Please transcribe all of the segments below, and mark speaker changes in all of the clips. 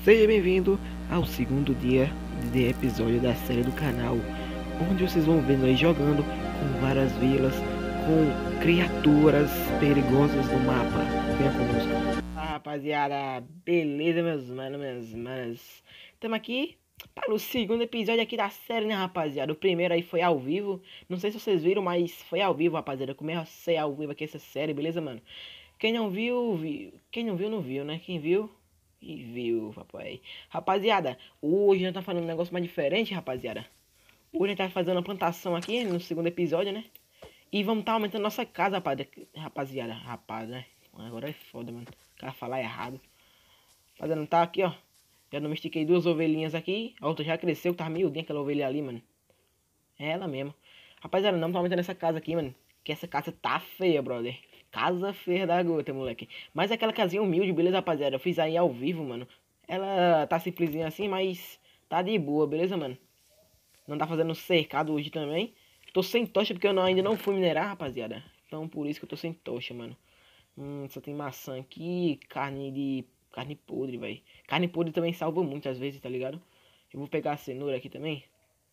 Speaker 1: Seja bem-vindo ao segundo dia de episódio da série do canal, onde vocês vão ver nós jogando com várias vilas, com criaturas perigosas no mapa. Venha conosco. Rapaziada, beleza meus manos, minhas manas. Estamos aqui para o segundo episódio aqui da série, né, rapaziada? O primeiro aí foi ao vivo, não sei se vocês viram, mas foi ao vivo, rapaziada. Eu comecei ao vivo aqui essa série, beleza, mano? Quem não viu, viu. Quem não viu, não viu, né? Quem viu... E viu, papai. Rapaziada, hoje a gente tá falando um negócio mais diferente, rapaziada. Hoje a gente tá fazendo uma plantação aqui no segundo episódio, né? E vamos tá aumentando nossa casa, rapaziada. Rapaz, né? Agora é foda, mano. O cara falar errado. Rapaziada, não tá aqui, ó. Já domestiquei duas ovelhinhas aqui. A outra já cresceu, tá miudinha aquela ovelha ali, mano. É ela mesmo. Rapaziada, não tá aumentando essa casa aqui, mano. Que essa casa tá feia, brother. Casa feia da gota, moleque. Mas é aquela casinha humilde, beleza, rapaziada? Eu fiz aí ao vivo, mano. Ela tá simplesinha assim, mas tá de boa, beleza, mano? Não tá fazendo cercado hoje também. Tô sem tocha porque eu ainda não fui minerar, rapaziada. Então por isso que eu tô sem tocha, mano. Só tem maçã aqui, carne podre, velho. Carne podre também salva muito às vezes, tá ligado? Eu vou pegar a cenoura aqui também.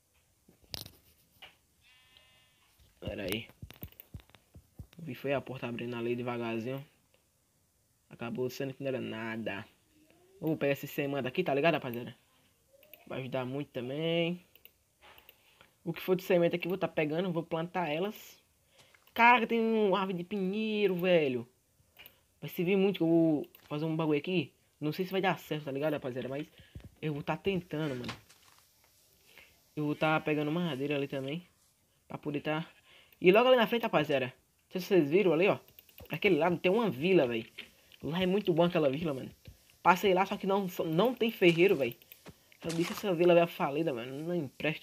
Speaker 1: Pera aí. Vi foi a porta abrindo ali devagarzinho. Acabou sendo que não era nada. Vou pegar esse semana aqui, tá ligado, rapaziada? Vai ajudar muito também. O que for de semente aqui, vou tá pegando. Vou plantar elas. Caraca, tem uma árvore de pinheiro, velho. Vai servir muito que eu vou fazer um bagulho aqui. Não sei se vai dar certo, tá ligado, rapaziada? Mas eu vou tá tentando, mano. Eu vou tá pegando madeira ali também. Pra poder tá... E logo ali na frente, rapaziada. Não sei se vocês viram ali, ó. Aquele lado tem uma vila, velho. Lá é muito bom aquela vila, mano. Passei lá, só que não tem ferreiro, velho. Eu disse essa vila é falida, mano. Não empresta.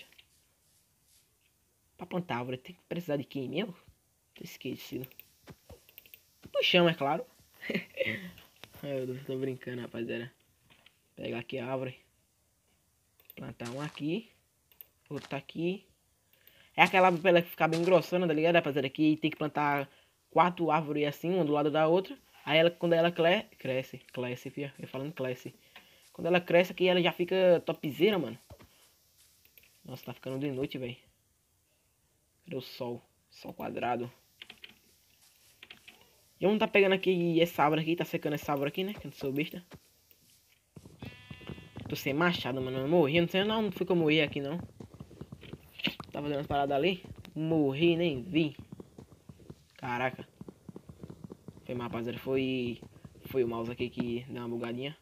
Speaker 1: Pra plantar árvore, tem que precisar de quem mesmo? Tô esquecido. Do chão, é claro. Eu tô brincando, rapaziada. Pegar aqui a árvore. Plantar um aqui. Outro aqui. É aquela árvore pra ela ficar bem grossona, tá ligado, rapaziada? Aqui tem que plantar 4 árvores assim, uma do lado da outra. Aí ela, quando ela cresce, filha. Eu falando cresce. Quando ela cresce aqui, ela já fica topzera, mano. Nossa, tá ficando de noite, velho. Cadê o sol? Sol quadrado. E vamos tá pegando aqui essa árvore aqui, tá secando essa árvore aqui, né? Que eu não sou besta. Tô sem machado, mano. Eu morri, não sei não foi que eu morri aqui, não. Tá fazendo as paradas ali. Morri, nem vi. Caraca. Foi mal, rapaziada. Foi o mouse aqui que deu uma bugadinha.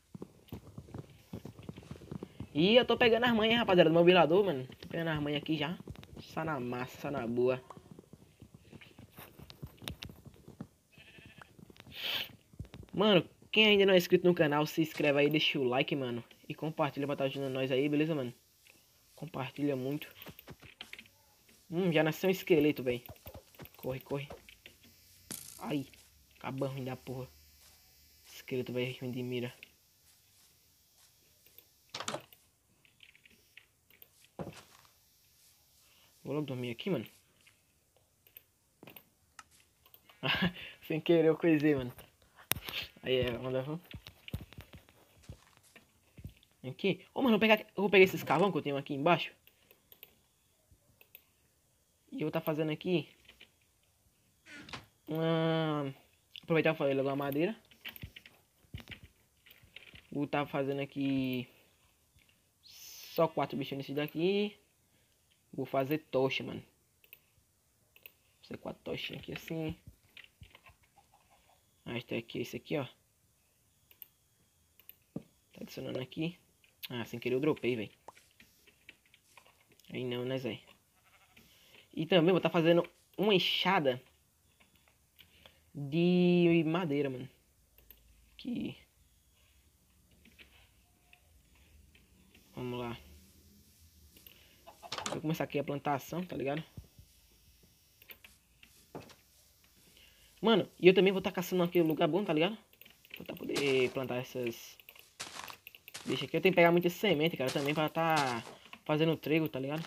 Speaker 1: E eu tô pegando as manhas, rapaziada, do mobilador, mano. Tô pegando as manhas aqui já. Só na massa, só na boa. Mano, quem ainda não é inscrito no canal, se inscreve aí, deixa o like, mano. E compartilha pra estar ajudando nós aí, beleza, mano? Compartilha muito. Já nasceu um esqueleto, velho. Corre, corre. Ai, acaba ruim da porra. Esqueleto, velho, ruim de mira. Vou logo dormir aqui, mano. Sem querer eu coisei, mano. Aí é, vamos. Aqui. Ô, mano, eu vou pegar esses carvão que eu tenho aqui embaixo. E eu vou tá fazendo aqui. Aproveitar e falei logo a madeira. Vou tá fazendo aqui. Só 4 bichos nesse daqui. Vou fazer tocha, mano. Vou fazer 4 tochinhas aqui assim. Este aqui, esse aqui, ó. Tá adicionando aqui. Ah, sem querer eu dropei, velho. Aí não, né, Zé? E também vou estar fazendo uma enxada de madeira, mano. Aqui. Vamos lá. Vou começar aqui a plantação, tá ligado? Mano, e eu também vou estar caçando aqui um lugar bom, tá ligado? Pra poder plantar essas... Deixa aqui, eu tenho que pegar muita semente, cara, também pra estar fazendo trigo, tá ligado?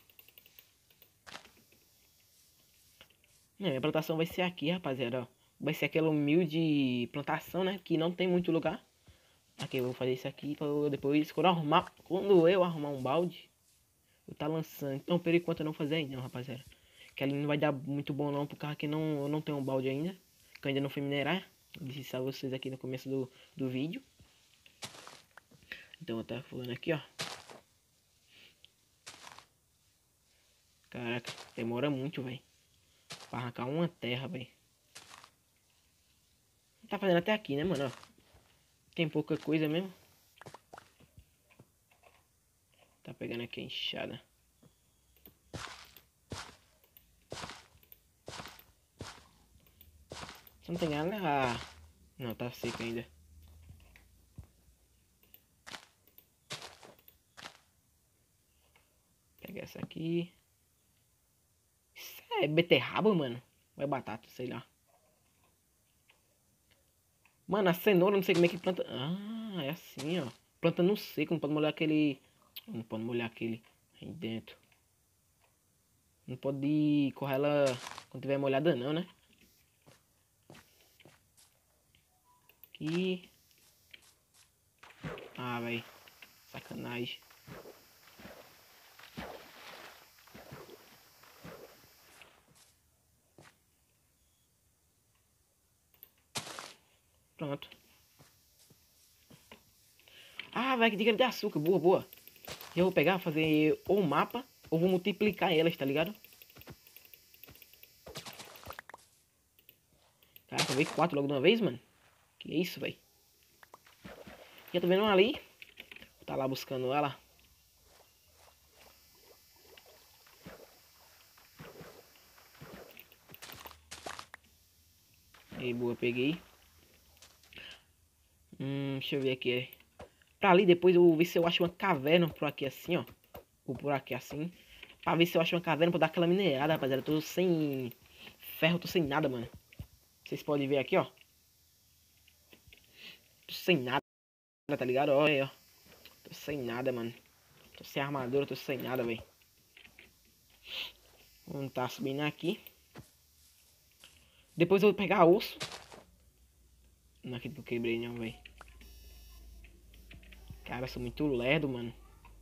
Speaker 1: Minha plantação vai ser aqui, rapaziada, ó. Vai ser aquela humilde plantação, né? Que não tem muito lugar. Aqui, eu vou fazer isso aqui pra eu depois, quando eu arrumar um balde, eu tá lançando. Então, por enquanto eu não fazer ainda, não, rapaziada. Que ali não vai dar muito bom não, por causa que eu não tenho um balde ainda. Que eu ainda não fui minerar. Eu disse a vocês aqui no começo do vídeo. Então eu tava falando aqui, ó. Caraca, demora muito, velho. Pra arrancar uma terra, velho. Tá fazendo até aqui, né, mano? Ó, tem pouca coisa mesmo. Tá pegando aqui a enxada. Você não tem nada? Ah, não, tá seco ainda. Pegar essa aqui. Isso é beterraba, mano? Ou é batata, sei lá. Mano, a cenoura, não sei como é que planta. Ah, é assim, ó. Planta no seco, não pode molhar aquele. Não pode molhar aquele aí dentro. Não pode correr ela quando tiver molhada, não, né? Aqui. Ah, velho. Sacanagem. Pronto. Ah, vai que diga de açúcar. Boa, boa. Eu vou pegar, fazer ou mapa, ou vou multiplicar elas, tá ligado? Caraca, veio 4 logo de uma vez, mano. Que isso, velho. Já tô vendo uma ali. Tá lá buscando ela. Aí, boa, peguei. Deixa eu ver aqui. Pra ali, depois eu vou ver se eu acho uma caverna por aqui assim, ó. Ou por aqui assim. Pra ver se eu acho uma caverna pra dar aquela minerada, rapaziada. Eu tô sem ferro, tô sem nada, mano. Vocês podem ver aqui, ó. Tô sem nada, tá ligado? Olha aí, ó. Tô sem nada, mano. Tô sem armadura, tô sem nada, velho. Vamos tá subindo aqui. Depois eu vou pegar osso. Não acredito que eu quebrei, não, velho. Cara, eu sou muito lerdo, mano.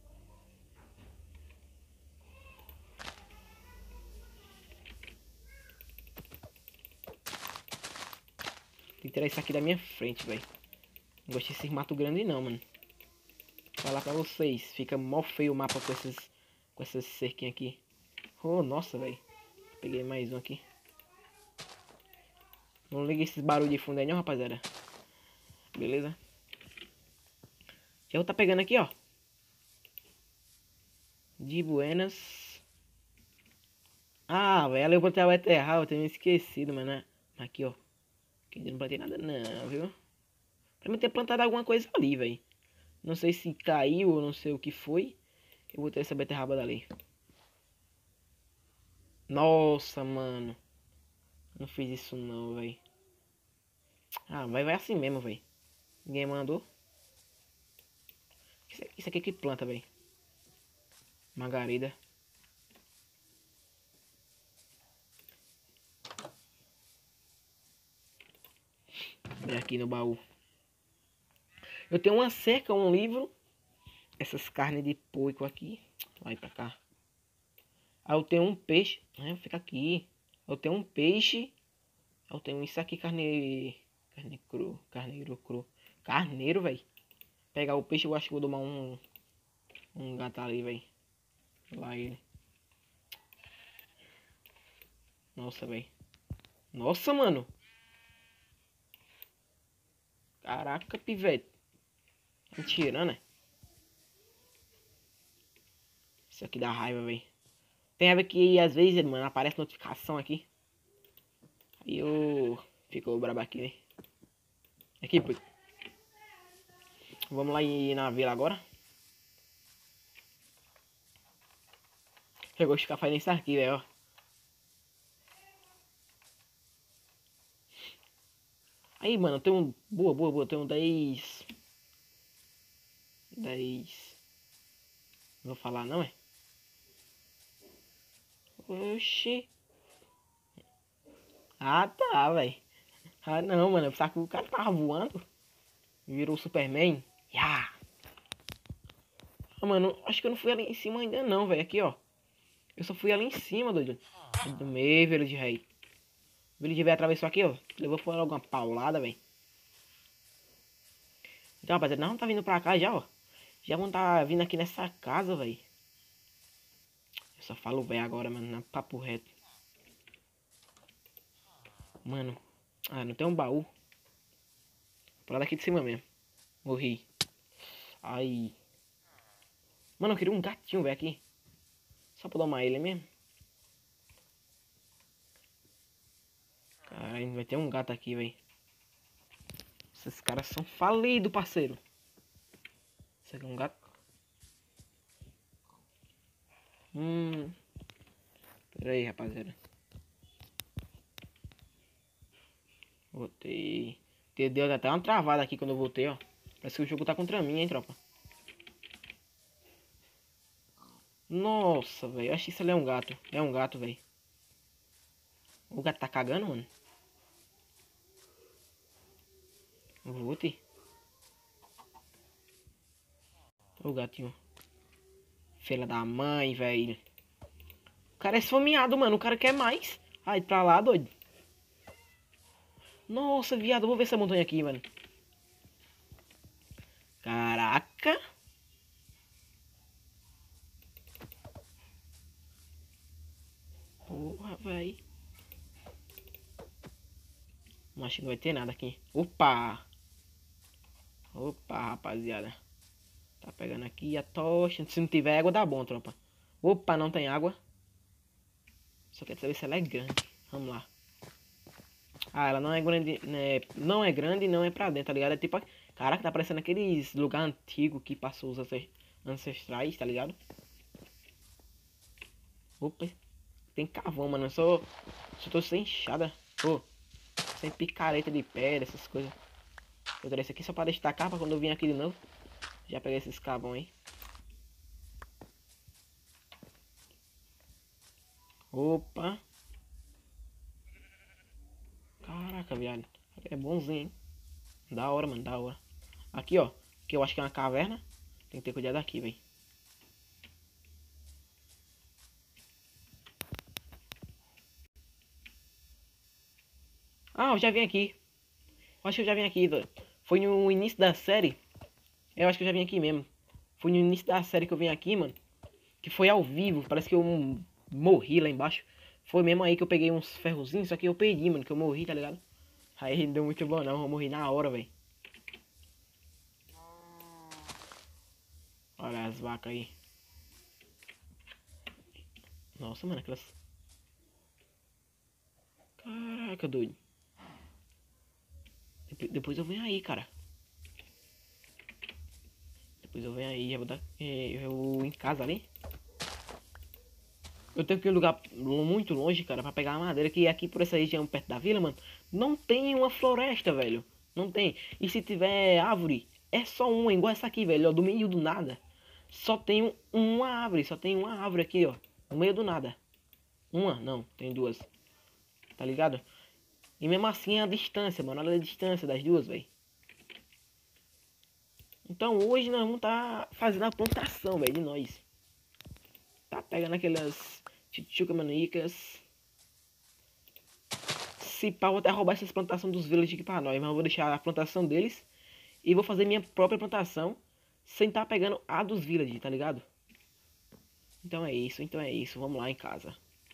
Speaker 1: Tem que tirar isso aqui da minha frente, velho. Não gosto desse mato grande, não, mano. Vou falar pra vocês. Fica mó feio o mapa com essas cerquinhas aqui. Oh, nossa, velho. Peguei mais um aqui. Não liga esses barulhos de fundo aí, não, rapaziada. Beleza? Já vou tá pegando aqui, ó. De buenas. Ah, velho, eu botei a beterraba, eu tenho me esquecido, mano. Aqui, ó. Aqui não plantei nada não, viu? Pra mim ter plantado alguma coisa ali, velho. Não sei se caiu ou não sei o que foi. Eu botei essa beterraba dali. Nossa, mano. Não fiz isso não, velho. Ah, vai assim mesmo, velho. Ninguém mandou. Isso aqui que planta, velho. Margarida. Vem aqui no baú. Eu tenho uma cerca, um livro. Essas carnes de porco aqui. Vai pra cá. Aí eu tenho um peixe. Fica aqui. Eu tenho um peixe. Eu tenho isso aqui, carne cru. Carneiro cru. Carneiro, velho. Pegar o peixe, eu acho que vou tomar um gato ali, velho. Lá ele. Nossa, velho. Nossa, mano. Caraca, pivete. Mentira, né? Isso aqui dá raiva, velho. Tem raiva que às vezes, mano, aparece notificação aqui. Aí eu fico brabo aqui, né? Aqui, pô. Vamos lá ir na vila agora. Eu gosto de ficar fazendo isso aqui, velho. Aí, mano, eu tenho. Boa, boa, boa. Eu tenho 10. 10. Não vou falar, não é? Oxi. Ah, tá, velho. Ah, não, mano. Eu pensava que o cara tava voando. Virou o Superman. Ya! Ah, mano, acho que eu não fui ali em cima ainda não, velho. Aqui, ó. Eu só fui ali em cima, doido. Do meio, Village Rei. O Village Rei atravessou aqui, ó. Levou foi logo uma paulada, velho. Então, rapaziada, nós vamos tá vindo pra cá já, ó. Já vamos tá vindo aqui nessa casa, velho. Eu só falo velho agora, mano. Na papo reto. Mano. Ah, não tem um baú. Pra lá daqui de cima mesmo. Morri. Ai. Mano, eu queria um gatinho, velho, aqui. Só pra domar ele mesmo. Caralho, vai ter um gato aqui, velho. Esses caras são falidos, parceiro. Isso aqui é um gato? Pera aí, rapaziada. Voltei. Deu até uma travada aqui quando eu voltei, ó. Parece que o jogo tá contra mim, hein, tropa. Nossa, velho. Acho que isso ali é um gato. É um gato, velho. O gato tá cagando, mano. Volte. O gatinho. Filha da mãe, velho. O cara é esfomeado, mano. O cara quer mais. Ai, pra lá, doido. Nossa, viado. Eu vou ver essa montanha aqui, mano. Caraca. Porra, velho. Acho que não vai ter nada aqui. Opa. Opa, rapaziada. Tá pegando aqui a tocha. Se não tiver água, dá bom, tropa. Opa, não tem água. Só quero saber se ela é grande. Vamos lá. Ah, ela não é grande, né? Não é grande e não é pra dentro, tá ligado? É tipo... Caraca, tá parecendo aqueles lugar antigo que passou os ancestrais, tá ligado? Opa. Tem carvão, mano. Eu só tô sem enxada. Pô. Sem picareta de pedra, essas coisas. Eu trouxe aqui só pra destacar, pra quando eu vim aqui de novo. Já peguei esses carvão aí. Opa. Caraca, viado. É bonzinho, hein? Da hora, mano, da hora. Aqui, ó. Que eu acho que é uma caverna. Tem que ter cuidado aqui, velho. Ah, eu já vim aqui. Eu acho que eu já vim aqui, velho. Foi no início da série. Eu acho que eu já vim aqui mesmo. Foi no início da série que eu vim aqui, mano. Que foi ao vivo. Parece que eu morri lá embaixo. Foi mesmo aí que eu peguei uns ferrozinhos. Só que eu perdi, mano. Que eu morri, tá ligado? Aí não deu muito bom, não. Eu morri na hora, velho. Olha as vacas aí. Nossa, mano, aquelas... Caraca, doido. Depois eu venho aí, cara. Depois eu venho aí, já vou dar... eu vou em casa ali. Eu tenho que ir em um lugar muito longe, cara, pra pegar a madeira. Que aqui por essa região, perto da vila, mano, não tem uma floresta, velho. Não tem. E se tiver árvore, é só uma, igual essa aqui, velho, ó, do meio do nada. Só tem uma árvore, só tem uma árvore aqui, ó. No meio do nada. Uma? Não, tem duas. Tá ligado? E mesmo assim é a distância, mano. Olha a distância das duas, velho. Então hoje nós vamos tá fazendo a plantação, velho, de nós. Tá pegando aquelas tchutchuca manicas. Se pá, vou até roubar essas plantações dos village aqui pra nós. Mas eu vou deixar a plantação deles. E vou fazer minha própria plantação. Sem tá pegando a dos village, tá ligado? Então é isso, então é isso. Vamos lá em casa.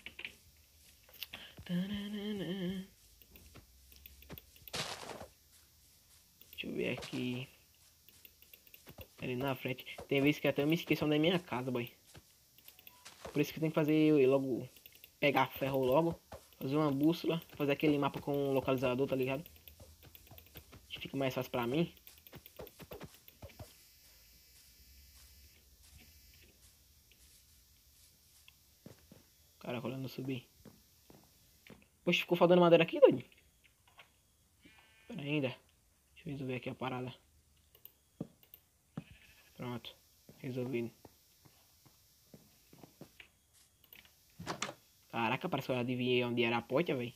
Speaker 1: Deixa eu ver aqui. Ali na frente. Tem vezes que até eu me esqueço onde é minha casa, boy. Por isso que tem que fazer logo. Pegar ferro logo. Fazer uma bússola. Fazer aquele mapa com um localizador, tá ligado? Acho que fica mais fácil pra mim. Cara, rolando subir. Poxa, ficou faltando madeira aqui, doido? Pera ainda. Deixa eu resolver aqui a parada. Pronto. Resolvido. Caraca, parece que eu adivinhei onde era a porta, velho.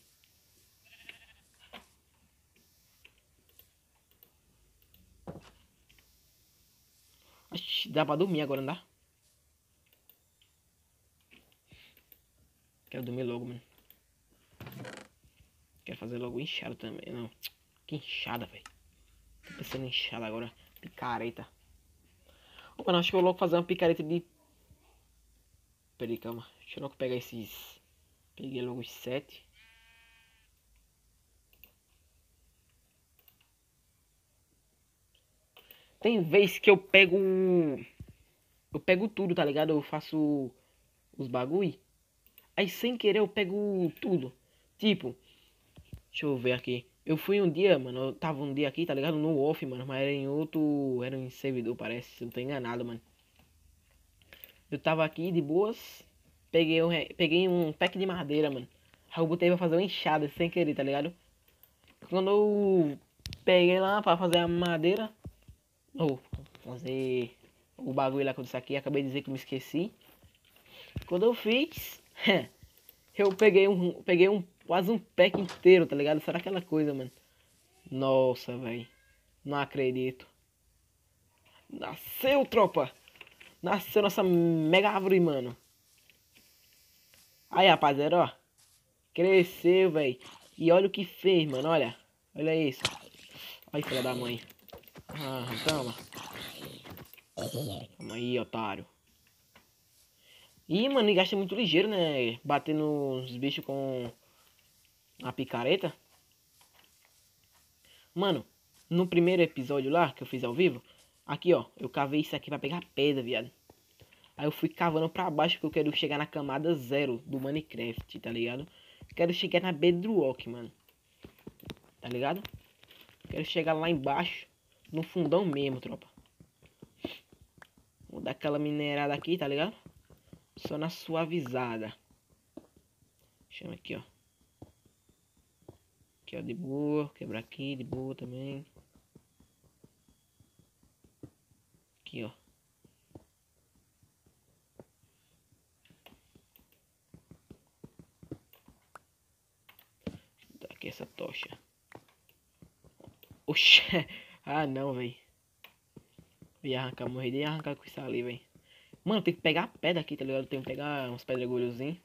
Speaker 1: Acho, dá pra dormir agora, não dá? Quero dormir logo, mano. Quero fazer logo inchado também, não. Que inchada, velho. Tô pensando em inchada agora. Picareta. Ô, mano, acho que eu vou logo fazer uma picareta de... Peraí, calma. Deixa eu logo pegar esses... Peguei logo os 7. Tem vez que eu pego... Eu pego tudo, tá ligado? Eu faço os bagulho. Aí sem querer eu pego tudo. Tipo, deixa eu ver aqui. Eu fui um dia, mano. Eu tava um dia aqui, tá ligado? No off, mano. Mas era em outro. Era em servidor, parece. Se eu não tô enganado, mano. Eu tava aqui de boas. Peguei um pack de madeira, mano. Aí eu botei pra fazer uma enxada sem querer, tá ligado? Quando eu peguei lá pra fazer a madeira. Ou fazer o bagulho lá que eu disse aqui. Acabei de dizer que eu me esqueci. Quando eu fiz. Eu peguei um quase um pack inteiro, tá ligado? Será aquela coisa, mano? Nossa, velho. Não acredito. Nasceu, tropa. Nasceu nossa mega árvore, mano. Aí, rapaziada, ó. Cresceu, velho. E olha o que fez, mano. Olha. Olha isso. Olha, filha da mãe. Ah, toma. Toma aí, otário. Ih, mano, e gasta muito ligeiro, né? Bater nos bichos com a picareta. Mano, no primeiro episódio lá, que eu fiz ao vivo, aqui, ó, eu cavei isso aqui pra pegar pedra, viado. Aí eu fui cavando pra baixo, porque eu quero chegar na camada 0 do Minecraft, tá ligado? Quero chegar na Bedrock, mano. Tá ligado? Quero chegar lá embaixo, no fundão mesmo, tropa. Vou dar aquela minerada aqui, tá ligado? Só na suavizada. Chama aqui, ó. Aqui, ó, de boa. Quebrar aqui, de boa também. Aqui, ó. Dá aqui essa tocha. Oxê. Ah, não, velho. Ia arrancar, morrer de arrancar com isso ali, velho. Mano, tem que pegar a pedra aqui, tá ligado? Tem que pegar uns pedregulhozinhos.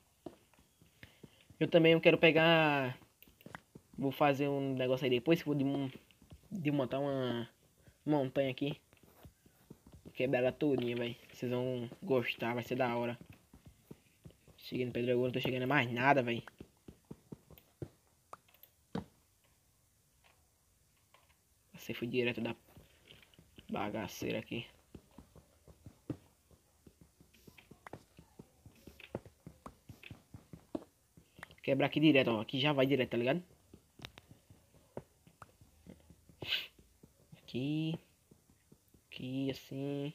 Speaker 1: Eu também quero pegar... Vou fazer um negócio aí depois. Que vou desmontar uma montanha aqui. Quebrar ela todinha, velho. Vocês vão gostar, vai ser da hora. Cheguei no pedregulho, não tô chegando a mais nada, velho. Você foi direto da bagaceira aqui. Quebrar aqui direto, ó. Aqui já vai direto, tá ligado? Aqui. Aqui, assim.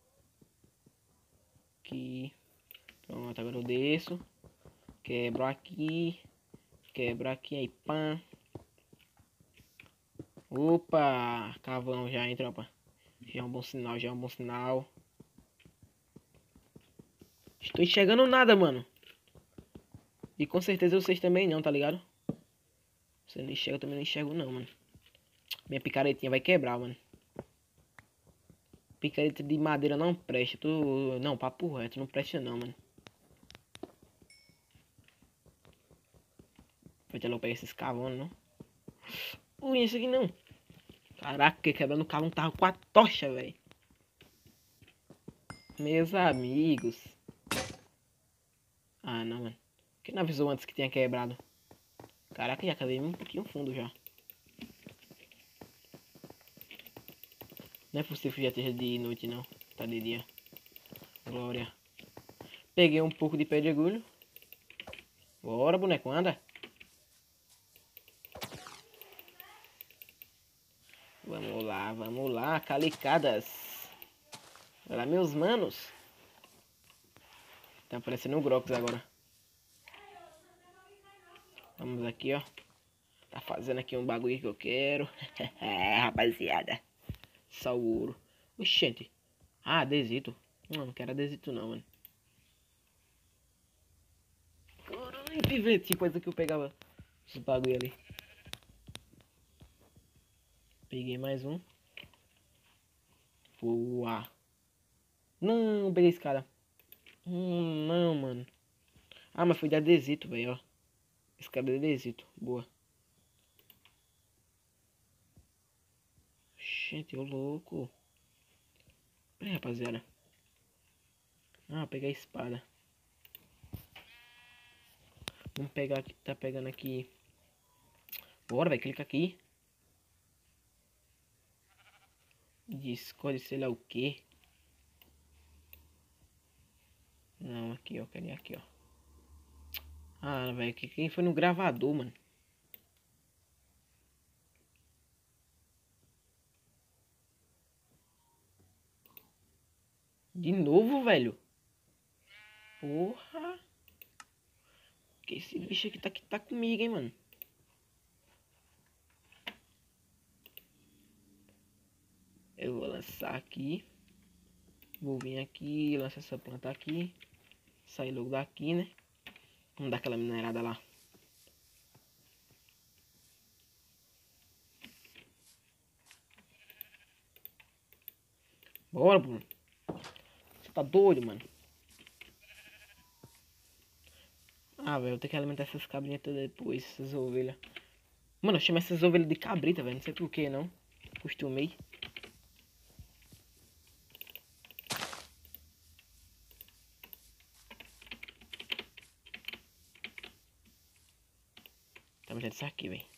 Speaker 1: Aqui. Pronto, agora eu desço. Quebro aqui. Quebro aqui, aí, pã. Opa! Cavão já, hein, tropa? Já é um bom sinal, já é um bom sinal. Estou enxergando nada, mano. E com certeza vocês também não, tá ligado? Você não enxerga, eu também não enxergo não, mano. Minha picaretinha vai quebrar, mano. Picareta de madeira não presta. Tu... Não, papo reto, não presta não, mano. Vai ter logo pegar esses cavões, não? Ui, esse aqui não. Caraca, quebrando o cavão tava com a tocha, velho. Meus amigos. Ah, não, mano. Quem não avisou antes que tinha quebrado? Caraca, já cavei um pouquinho fundo já. Não é possível que já esteja de noite, não. Tá de dia. Glória. Peguei um pouco de pedregulho. Bora, boneco, anda. Vamos lá, calicadas. Olha lá, meus manos. Tá aparecendo um Grox agora. Vamos aqui, ó. Tá fazendo aqui um bagulho que eu quero. Rapaziada. Só o ouro. Oxente. Ah, adesito. Não quero adesito não, mano. Pivete, coisa que eu pegava esse bagulho ali. Peguei mais um. Voar. Não, peguei a escada. Não, mano. Ah, mas foi de adesito, velho, ó. Escada de adesito. Boa. Gente, ô louco. Peraí, rapaziada. Ah, peguei a espada. Vamos pegar aqui. Tá pegando aqui. Bora, vai, clica aqui. Escolhe sei lá o que. Não, aqui, ó. Cadê aqui, ó? Ah, velho, quem foi no gravador, mano? De novo, velho? Porra. Que esse bicho aqui tá comigo, hein, mano? Eu vou lançar aqui. Vou vir aqui, lançar essa planta aqui. Sair logo daqui, né? Vamos dar aquela minerada lá. Bora, Bruno. Você tá doido, mano? Ah, velho, eu tenho que alimentar essas cabrinhas todas depois, essas ovelhas. Mano, eu chamo essas ovelhas de cabrita, velho. Não sei por que, não. Costumei. Tá metendo isso aqui, velho.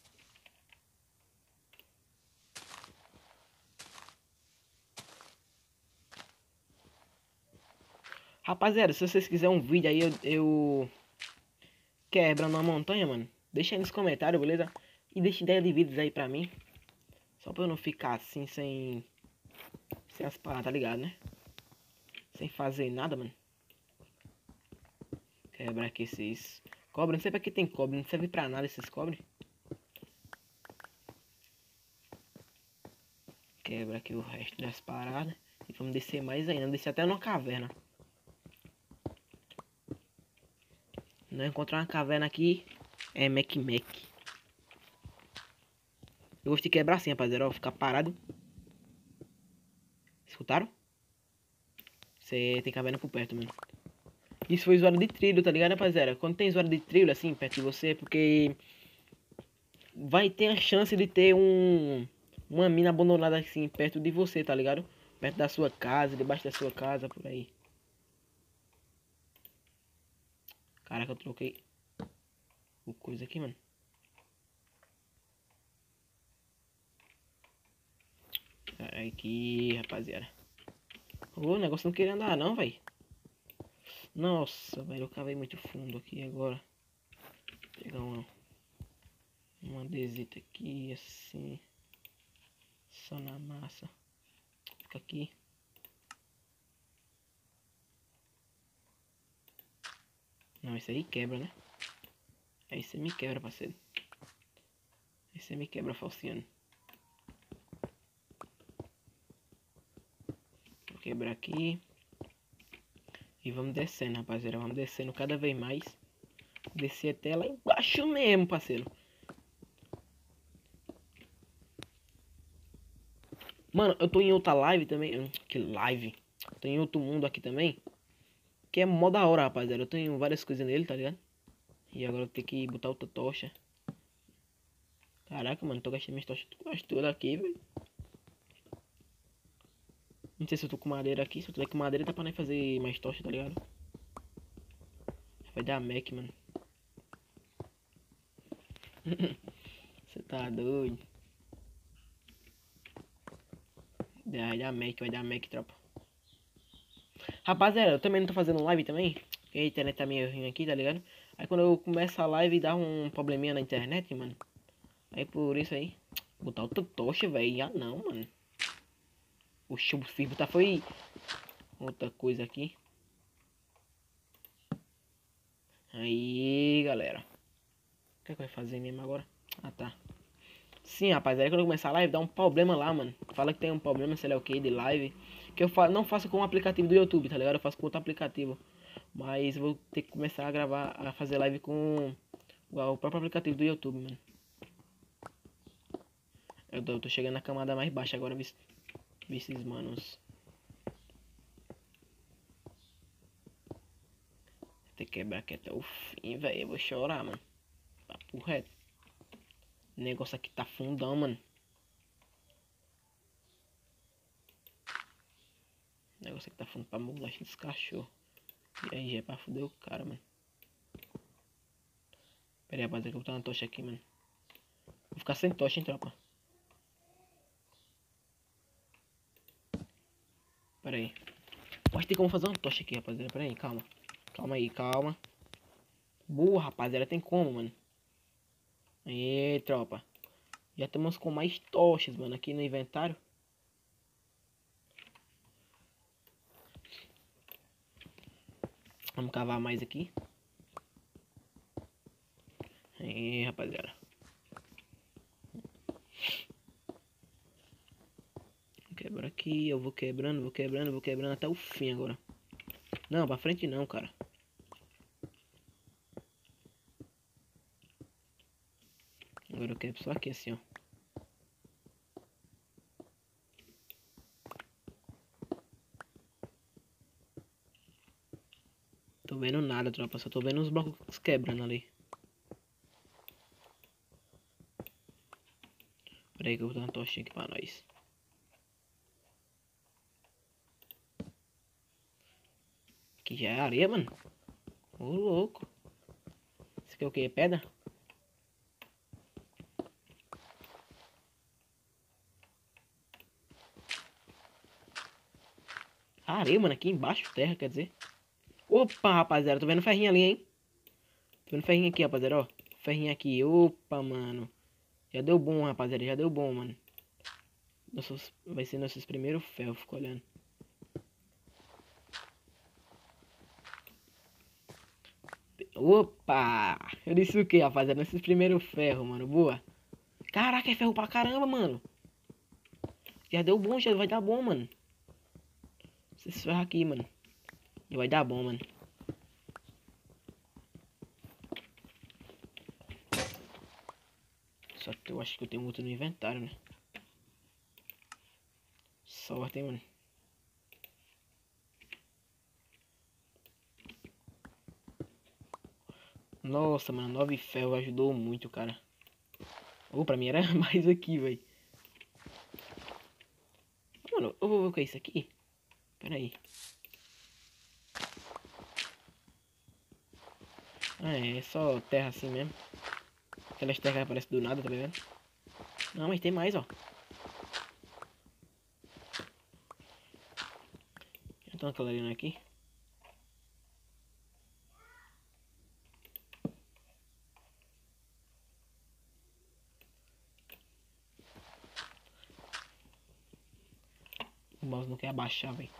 Speaker 1: Rapaziada, se vocês quiserem um vídeo aí, eu quebrando uma montanha, mano. Deixa aí nos comentários, beleza? E deixa ideia de vídeos aí pra mim. Só pra eu não ficar assim, sem as paradas, tá ligado, né? Sem fazer nada, mano. Quebrar aqui esses cobre. Não sei pra que tem cobre. Não serve pra nada esses cobre. Quebra aqui o resto das paradas. E vamos descer mais ainda. Descer até numa caverna. Não encontrar uma caverna aqui é Mac. Eu gosto de quebrar assim, rapaziada. Ó, ficar parado. Escutaram? Você tem caverna por perto, mano. Isso foi usuário de trilho, tá ligado, rapaziada? Quando tem usuário de trilho assim, perto de você, é porque vai ter a chance de ter uma mina abandonada assim, perto de você, tá ligado? Perto da sua casa, debaixo da sua casa, por aí. Caraca, eu troquei o coisa aqui, mano. Aqui, rapaziada. O negócio não queria andar não, velho. Nossa, velho, eu cavei muito fundo aqui agora. Vou pegar uma desita aqui, assim. Só na massa. Fica aqui. Não, esse aí quebra, né? Aí você me quebra, parceiro. Aí você me quebra, falciano. Vou quebrar aqui. E vamos descendo, rapaziada. Vamos descendo cada vez mais. Descer até lá embaixo mesmo, parceiro. Mano, eu tô em outra live também. Que live? Tô em outro mundo aqui também. Que é mó da hora, rapaziada. Eu tenho várias coisas nele, tá ligado? E agora eu tenho que botar outra tocha. Caraca, mano. Tô gastando minhas tochas quase todas aqui, velho. Não sei se eu tô com madeira aqui. Se eu tiver com madeira, dá pra nem fazer mais tocha, tá ligado? Vai dar Mac, mano. Você tá doido. Vai dar Mac, tropa. Rapaziada, eu também não tô fazendo live também. Porque a internet tá meio ruim aqui, tá ligado? Aí quando eu começo a live dá um probleminha na internet, mano. Aí por isso aí. Botar outra tocha, velho. Ah não, mano. Oxe, o fio tá foi outra coisa aqui. Aí, galera. O que é que vai fazer mesmo agora? Ah, tá. Sim, rapaz, aí quando eu começar a live dá um problema lá, mano. Fala que tem um problema, sei lá o que, de live. Que eu não faço com o aplicativo do YouTube, tá ligado? Eu faço com outro aplicativo. Mas eu vou ter que começar a gravar, a fazer live com o próprio aplicativo do YouTube, mano. Eu tô chegando na camada mais baixa agora, esses manos. quebrar aqui até o fim, velho. Eu vou chorar, mano. Papo reto. O negócio aqui tá fundão, mano. O negócio aqui tá fundo pra bolacha dos cachorros. E aí já é pra fuder o cara, mano. Pera aí, rapaziada, que eu vou botar uma tocha aqui, mano. Vou ficar sem tocha, hein, tropa. Pera aí. Pode ter como fazer uma tocha aqui, rapaziada. Pera aí, calma. Calma aí, calma. Boa, rapaziada, tem como, mano. Aí, tropa. Já estamos com mais tochas, mano, aqui no inventário. Vamos cavar mais aqui. Aí, rapaziada. Quebra aqui, eu vou quebrando, vou quebrando, vou quebrando até o fim agora. Não, pra frente não, cara. Agora eu quebro só aqui assim, ó. Tô vendo nada, tropa. Só tô vendo os blocos quebrando ali. Pera aí que eu vou dar uma tochinha aqui pra nós. Aqui já é areia, mano. Ô, louco. Isso aqui é o que? É pedra? Areia, mano. Aqui embaixo, terra, quer dizer. Opa, rapaziada. Tô vendo ferrinho ali, hein. Tô vendo ferrinho aqui, rapaziada, ó. Ferrinho aqui. Opa, mano. Já deu bom, rapaziada. Já deu bom, mano. Vai ser nossos primeiros ferros. Fico olhando. Opa! Eu disse o que, rapaziada? Nossos primeiros ferros, mano. Boa. Caraca, é ferro pra caramba, mano. Já deu bom, já vai dar bom, mano. Esses ferros aqui, mano. Já vai dar bom, mano. Só que eu acho que eu tenho muito no inventário, né? Sorte, hein, mano. Nossa, mano, 9 ferro ajudou muito, cara. Ou pra mim era mais aqui, velho. Mano, eu vou ver o que é isso aqui. Pera aí. Ah, é só terra assim mesmo. Aquelas terras que aparecem do nada, tá ligado? Não, mas tem mais, ó. Já tem uma clarinha aqui. O mouse não quer abaixar, velho.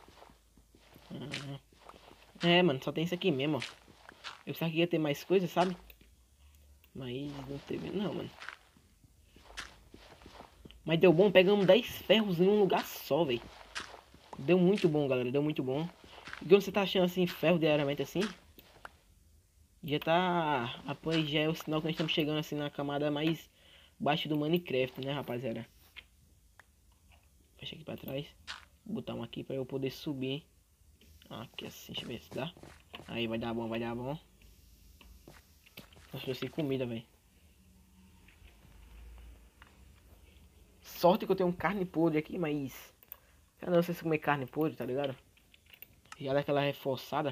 Speaker 1: É, mano, só tem isso aqui mesmo, ó. Eu pensava que ia ter mais coisa, sabe? Mas não teve, não, mano. Mas deu bom, pegamos 10 ferros em um lugar só, velho. Deu muito bom, galera, deu muito bom. E quando você tá achando assim, ferro diariamente assim, já tá... Após já é o sinal que nós estamos chegando assim na camada mais baixa do Minecraft, né, rapaziada? Fecha aqui pra trás. Vou botar um aqui pra eu poder subir. Aqui assim, deixa eu ver se dá. Aí vai dar bom, vai dar bom. Nossa, eu sei comida, velho. Sorte que eu tenho um carne podre aqui, mas... Eu não sei se comer carne podre, tá ligado? Já dá aquela reforçada.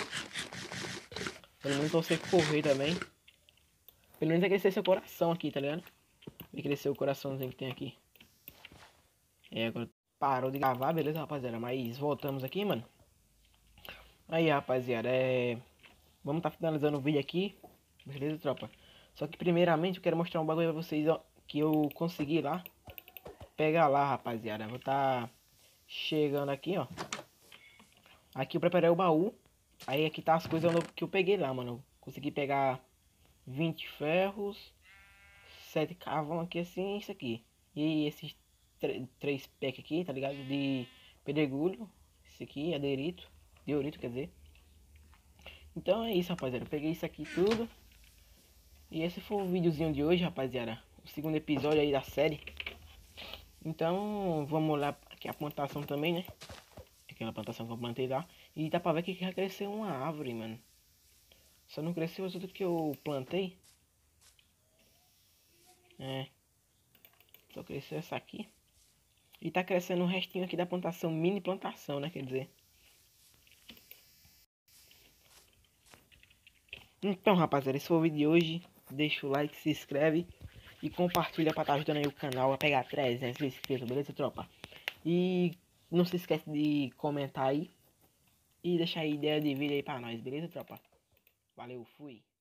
Speaker 1: Pelo menos você correr também. Pelo menos vai crescer seu coração aqui, tá ligado? Vai crescer o coraçãozinho que tem aqui. É, agora parou de gravar, beleza, rapaziada? Mas voltamos aqui, mano. Aí, rapaziada, vamos tá finalizando o vídeo aqui. Beleza, tropa? Só que primeiramente eu quero mostrar um bagulho pra vocês, ó. Que eu consegui lá. Pegar lá, rapaziada. Vou tá chegando aqui, ó. Aqui eu preparei o baú. Aí aqui tá as coisas que eu peguei lá, mano. Eu consegui pegar 20 ferros, 7 carvão aqui assim, isso aqui. E esses 3 packs aqui, tá ligado? De pedregulho. Esse aqui é diorito, quer dizer. Então é isso, rapaziada. Eu peguei isso aqui tudo. E esse foi o videozinho de hoje, rapaziada. O segundo episódio aí da série. Então, vamos lá. Aqui a plantação também, né? Aquela plantação que eu plantei lá. E dá pra ver que já cresceu uma árvore, mano. Só não cresceu as outras que eu plantei. É. Só cresceu essa aqui. E tá crescendo o restinho aqui da plantação, mini plantação, né? Quer dizer. Então, rapaziada, esse foi o vídeo de hoje. Deixa o like, se inscreve e compartilha pra estar ajudando aí o canal a pegar 300 inscritos, beleza, tropa? E não se esquece de comentar aí e deixar aí ideia de vídeo aí pra nós, beleza, tropa? Valeu, fui!